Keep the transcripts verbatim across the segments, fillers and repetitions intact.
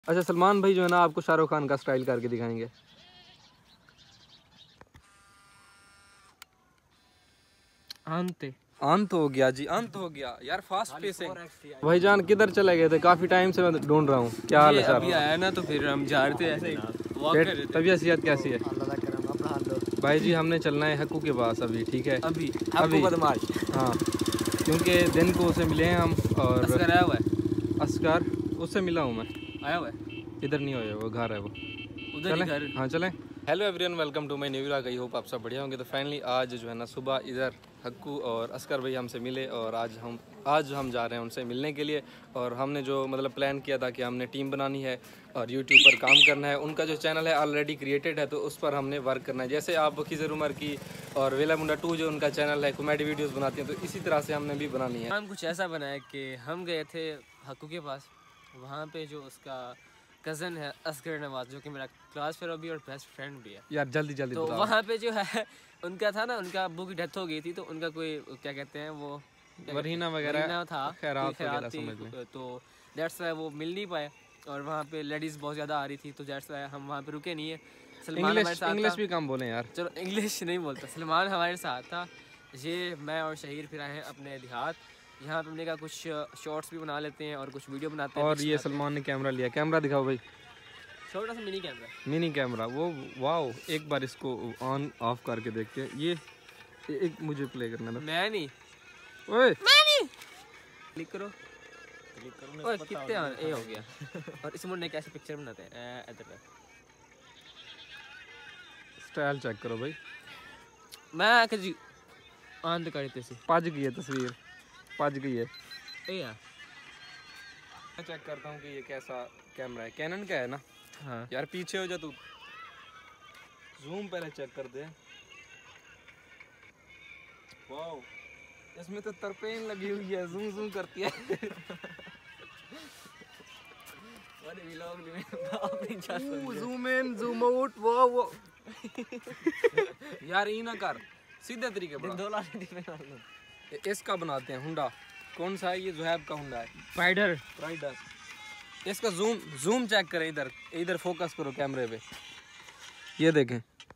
अच्छा सलमान भाई जो है ना आपको शाहरुख खान का स्टाइल करके दिखाएंगे। अंत अंत हो गया जी, अंत हो गया यार, फास्ट पेसिंग। भाईजान किधर चले गए थे? काफी टाइम से मैं ढूंढ रहा हूँ। क्या हाल है सर? अभी आया ना तो फिर हम जा रहे थे ऐसे ही वॉक कर रहे थे। तबीयत सेहत कैसी है भाई जी? हमने चलना है हक्कू के पास अभी, ठीक है? अभी अभी बदमाश। हाँ, क्योंकि दिन को उसे मिले हैं हम। और असगर आया हुआ है? असगर उससे मिला हूँ मैं। आया हुआ है? इधर नहीं होया, वो घर है वो। उधर ही घर। हाँ चलें। Hello everyone, welcome to my new vlog. I hope आप सब बढ़िया होंगे। तो फाइनली आज जो है ना सुबह इधर हक्कू और असगर भाई हमसे मिले और आज हम आज हम जा रहे हैं उनसे मिलने के लिए। और हमने जो मतलब प्लान किया था कि हमने टीम बनानी है और यूट्यूब पर काम करना है। उनका जो चैनल है ऑलरेडी क्रिएटेड है तो उस पर हमने वर्क करना है। जैसे आप खिजर उमर की और वेला मुंडा टू जो उनका चैनल है कॉमेडी वीडियोज़ बनाती हैं, तो इसी तरह से हमने भी बनानी है। हम कुछ ऐसा बनाया कि हम गए थे हक्कू के पास। वहाँ पे जो उसका कज़न है असगर नवाज, जो कि मेरा क्लास फेलो भी और बेस्ट फ्रेंड भी है यार जल्दी जल्दी तो बताओ। वहाँ पे जो है उनका था ना, उनका अब्बू की डेथ हो गई थी तो उनका कोई क्या कहते हैं वो वरीना वगैरह था, खैरात वगैरह समझ लें। तो दैट्स वाई वो मिल नहीं पाए और वहाँ पे लेडीज़ बहुत ज़्यादा आ रही थी तो दैट्स वाई हम वहाँ पे रुके नहीं है। सलमान हमारे साथ इंग्लिश भी कम बोलें यार। चलो इंग्लिश नहीं बोलता। सलमान हमारे साथ था। ये मैं और शहीर फिर आए हैं अपने देहात। यहाँ पे हमने कहा कुछ शॉर्ट्स भी बना लेते हैं और कुछ वीडियो बनाते हैं। और ये सलमान ने कैमरा लिया। कैमरा दिखाओ भाई। छोटा सा मिनी कैमरा। मिनी कैमरा वो वाओ। एक बार इसको ऑन ऑफ करके देखते हैं। ये एक मुझे प्ले करना था। मैं नहीं ओए मैं नहीं क्लिक करो क्लिक करो। ओए कितने आ ए हो गया। और इस मुंडे कैसे पिक्चर बनाते हैं इधर स्टाइल चेक करो भाई। मैं जी आंद करते सी पज गई है तस्वीर, पज गई है। ए यार मैं चेक करता हूँ कि ये कैसा कैमरा है। कैनन का है ना? हाँ यार पीछे हो जा तू। जूम पहले चेक कर दे। वाओ, इसमें तो तरपेन लगी हुई है, जूम जूम करती है। अरे व्लॉग में अपनी जान zoom in zoom out. Wow वो यार ये ना कर, सीधे तरीके बना। दो लाख इसका बनाते हैं हुंडा। कौन सा है ये? जुहैब का हुंडा है, स्पाइडर राइडर। इसका जूम जूम चेक करें। इधर इधर फोकस करो कैमरे पे। ये देखें,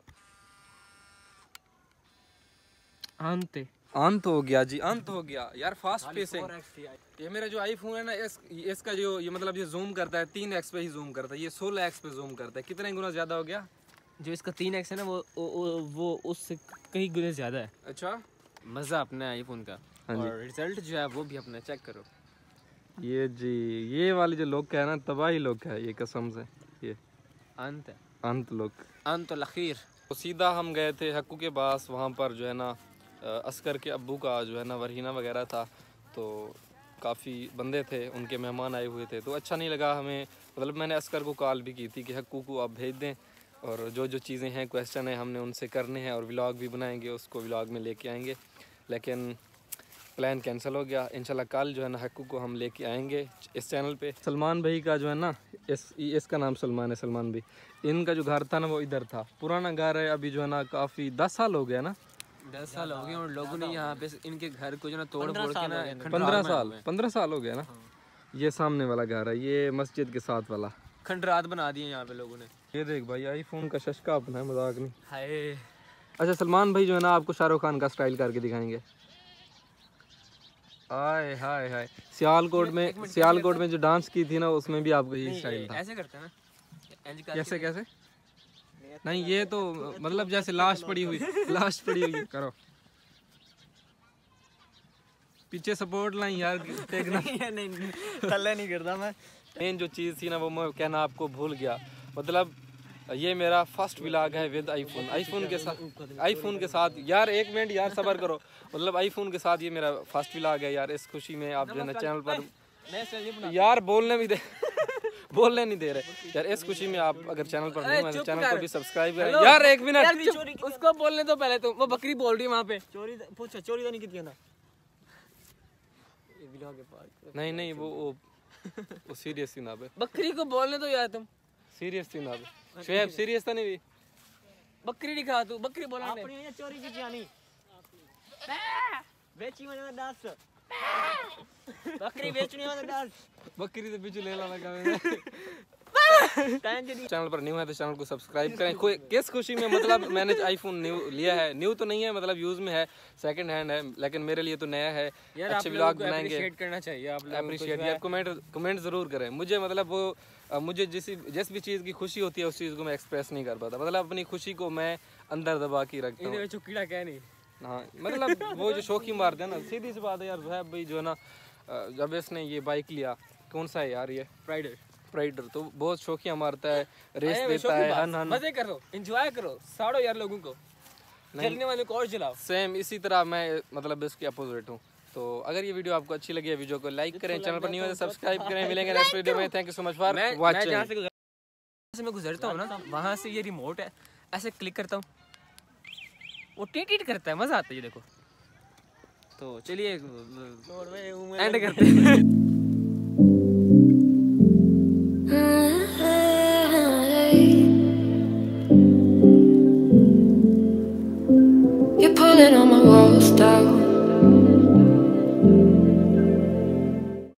अंत अंत हो गया जी, अंत हो गया यार, फास्ट पेसिंग। ये मेरा जो आईफोन है ना, इस इसका जो ये मतलब ये जूम करता है तीन एक्स पे ही जूम करता है, ये सोलह एक्स पे जूम करता है। कितने गुना ज्यादा हो गया? जो इसका तीन एक्स है ना वो वो, वो उससे कई गुना ज्यादा है। अच्छा, मजा अपना आईफोन का। हाँ और रिजल्ट जो है वो भी अपना चेक करो। ये जी ये वाली जो लुक है ना, तबाही लुक है ये, कसम से। ये अंत है, अंत लुक, अंत लखीर। तो सीधा हम गए थे हक्कू के पास। वहाँ पर जो है ना असगर के अब्बू का जो है ना वरहीना वगैरह था, तो काफ़ी बंदे थे, उनके मेहमान आए हुए थे। तो अच्छा नहीं लगा हमें, मतलब मैंने असगर को कॉल भी की थी कि हक्कू को आप भेज दें और जो जो चीज़ें हैं, क्वेश्चन है, हमने उनसे करने हैं और व्लॉग भी बनाएंगे, उसको व्लॉग में लेके आएंगे। लेकिन प्लान कैंसिल हो गया। इंशाल्लाह कल जो है ना हक्कू को हम लेके आएंगे इस चैनल पे। सलमान भाई का जो है ना, इस इसका नाम सलमान है, सलमान भाई। इनका जो घर था ना वो इधर था, पुराना घर है। अभी जो है ना काफ़ी दस साल हो गया ना, दस साल हो गए और लोगों ने यहाँ पे इनके घर को जो ना तोड़ फोड़ के ना पंद्रह साल पंद्रह साल हो गया ना। ये सामने वाला घर है, ये मस्जिद के साथ वाला। खंडरात बना दिए यहाँ पे लोगों ने। ये देख भाई, आईफोन का शशका अपना है, मजाक नहीं। हाय। अच्छा सलमान भाई जो है ना आपको शाहरुख खान का स्टाइल करके दिखाएंगे। हाय हाय हाय। सियालकोट में सियालकोट में जो डांस की थी ना, उसमें भी आपको यही स्टाइल था। ऐसे करते हैं ना, कैसे कैसे? नहीं ये तो मतलब जैसे लाश पड़ी हुई लाश पड़ी हुई करो। पीछे सपोर्ट लाइन यार, देखना। नहीं नहीं थल्ले नहीं करता मैं। मेन जो चीज़ थी ना वो मैं कहना आपको भूल गया। मतलब ये मेरा फर्स्ट व्लॉग है विद आईफोन। आईफोन के साथ आईफोन के साथ यार एक मिनट यार सब्र करो। मतलब आईफोन के साथ ये मेरा फर्स्ट व्लॉग है यार। इस खुशी में आप जो है ना चैनल पर यार बोलने भी दे बोलने नहीं दे रहे यार। इस खुशी में आप अगर चैनल पर नहीं हो, चैनल को भी सब्सक्राइब करें यार। एक मिनट उसको बोलने तो पहले तुम। वो बकरी बोल रही है वहाँ पे। चोरी पूछो, चोरी तो नहीं की थी ना? नहीं नहीं वो वो, वो सीरियस थी ना बे। बकरी को बोलने तो यार तुम। सीरियस थी ना बे। शुएब सीरियस था नहीं भी। बकरी दिखा तू, बकरी बोला ने। अपनी चोरी की जानी बेची वाला दस बकरी बेचने वाला दस बकरी तो पीछे ले ला लगा मैंने। चैनल पर न्यू है तो चैनल को सब्सक्राइब करें। कोई किस खुशी में, मतलब मैंने आईफोन न्यू लिया है, न्यू तो नहीं है मतलब यूज में है, सेकंड हैंड है, लेकिन मेरे लिए तो नया है। अच्छे व्लॉग बनाएंगे, अप्रिशिएट करना चाहिए आप लोगों को। अप्रिशिएट यार, कमेंट कमेंट जरूर करें। मुझे मतलब वो अ, मुझे जिस जिस भी चीज़ की खुशी होती है उस चीज़ को मैं एक्सप्रेस नहीं कर पाता, मतलब अपनी खुशी को मैं अंदर दबा के रखता हूँ। इन्हें कीड़ा क्या नहीं। हाँ मतलब वो जो शौकी मारते हैं ना, सीधी सी बात है यार जोहैब भाई जो है ना, अ, जब इसने ये बाइक लिया, कौन सा है यार ये, राइडर राइडर, तो बहुत शौकिया मारता है, रेस देता है, हन हन। मजे करो, एंजॉय करो, साड़ो यार लोगों को, चलने वाले को और चलाओ। सेम इसी तरह मैं मतलब इसके अपोजिट हूँ। तो अगर ये वीडियो आपको अच्छी लगी है, वीडियो को लाइक करें, चैनल पर न्यू है तो सब्सक्राइब करें। मिलेंगे नेक्स्ट वीडियो में। Thank you so much for watching. जहाँ से गुजर- मैं गुजरता हूँ ना, वहाँ से ये रिमोट है, ऐसे क्लिक करता हूँ, वो टीट टीट करता है, मजा आता है ये देखो। तो चलिए एंड करते हैं। You're pulling on my walls down.